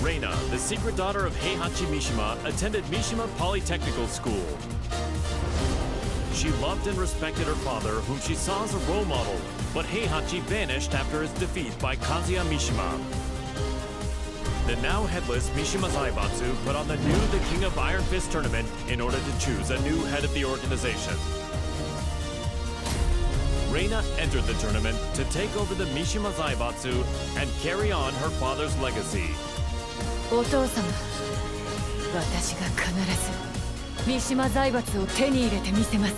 Reina, the secret daughter of Heihachi Mishima, attended Mishima Polytechnical School. She loved and respected her father, whom she saw as a role model, but Heihachi vanished after his defeat by Kazuya Mishima. The now headless Mishima Zaibatsu put on the new The King of Iron Fist tournament in order to choose a new head of the organization. Reina entered the tournament to take over the Mishima Zaibatsu and carry on her father's legacy. お父様、私が必ず三島財閥を手に入れてみせます。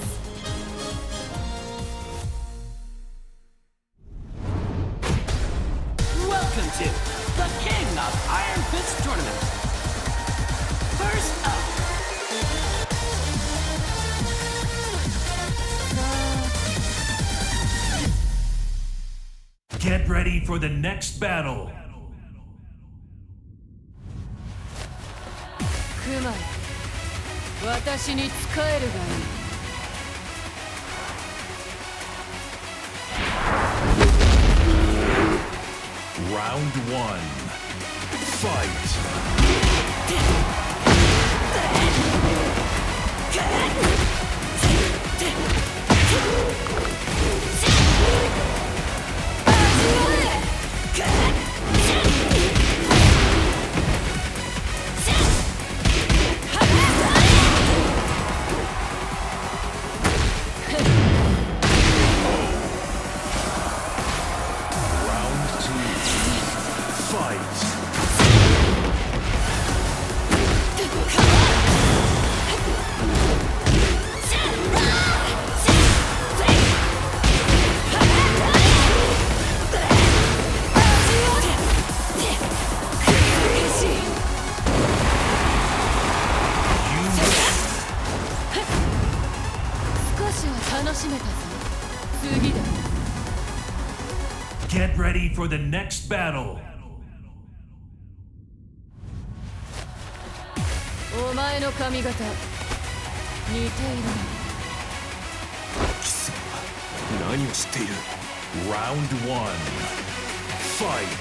Welcome to the King of Iron Fist tournament. First up. Get ready for the next battle. クマ、私に仕えるがいい。 Round 1. Fight. Get ready for the next battle. お前の髪型似ているな。 貴様何を知っている？ Round 1. Fight.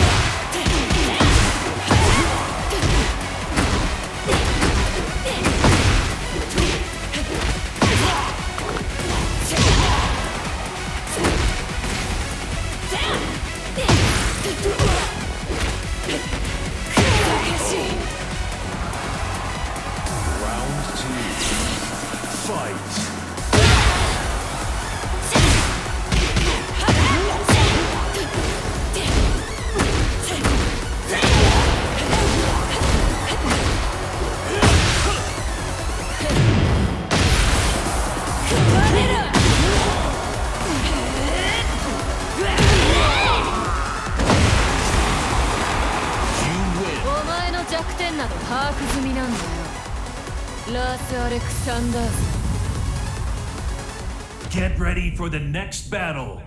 Get ready for the next battle.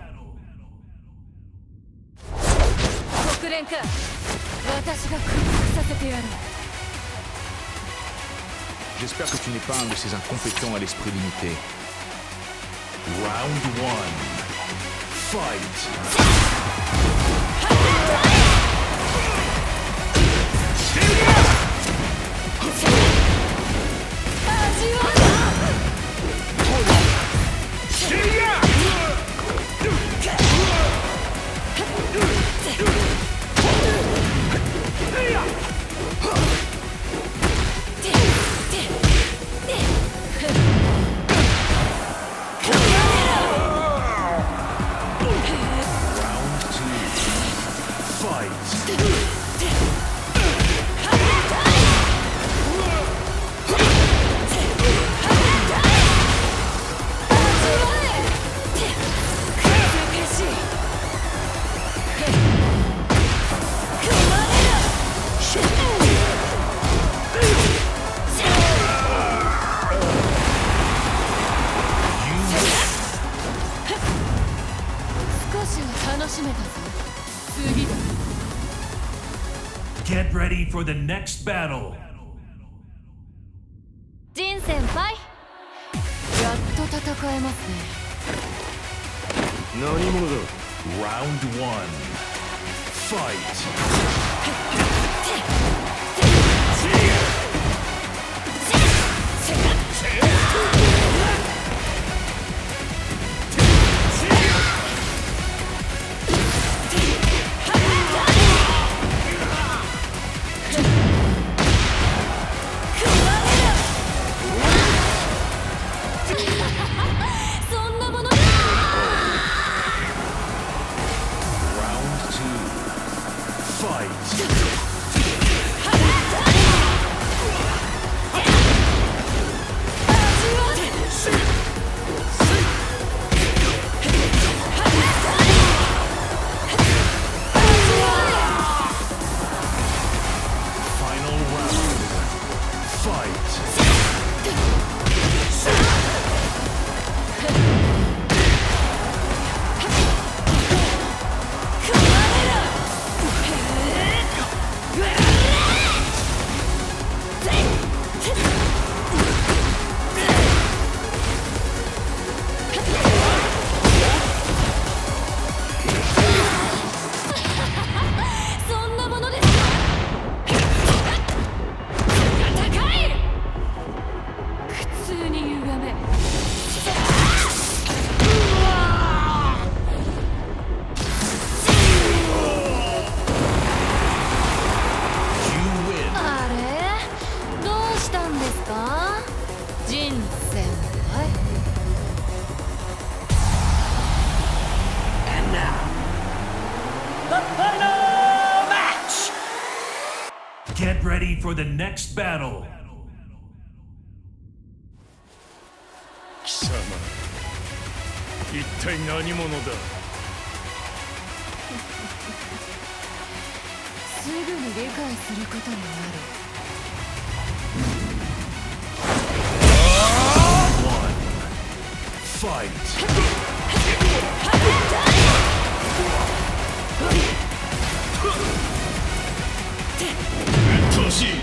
国連か、私が屈服させてやる。 J'espère que tu n'es pas un de ces incompétents à l'esprit limité. Round 1. Fight. Get ready for the next battle. ジン先輩、やっと戦えますね。 何者だ？ Round 1. Fight. Get ready for the next battle. 貴様、一体何者だ。 すぐに理解することになる。 Fight. うっとうしい。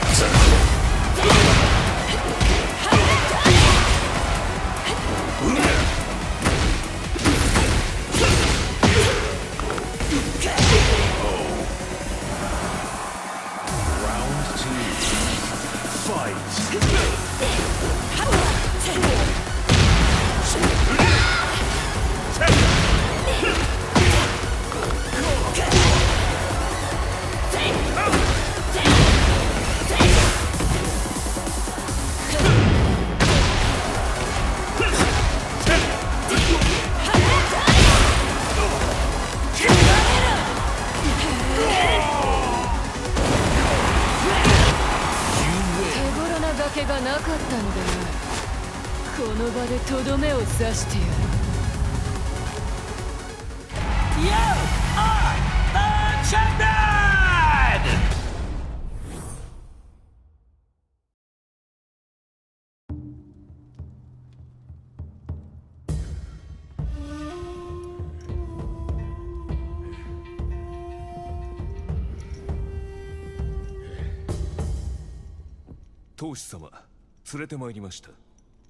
手がなかったのでな。この場でとどめを刺してやる。 You are the champion! 当主様、連れてまいりました。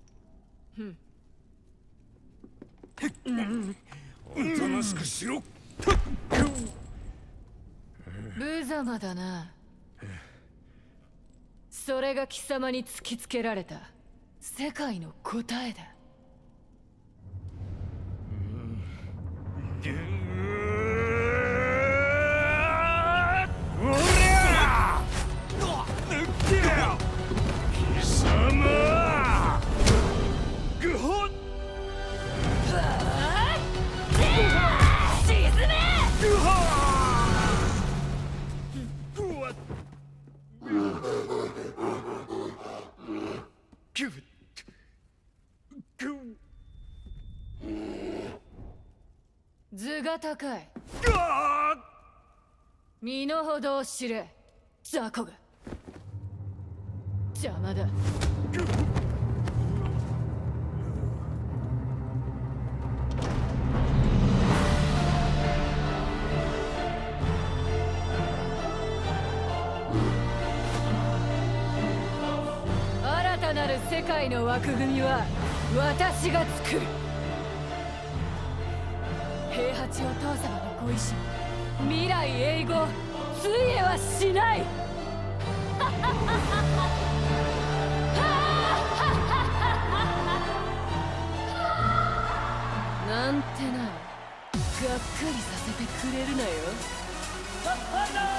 おとなしくしろ。 無様だな。それが貴様に突きつけられた世界の答えだ。図が高い。身の程を知れ、雑魚が。邪魔だ。新たなる世界の枠組みは私が作る。平八お父様のご意志、未来永劫ついえはしない。なんてな、がっかりさせてくれるなよ。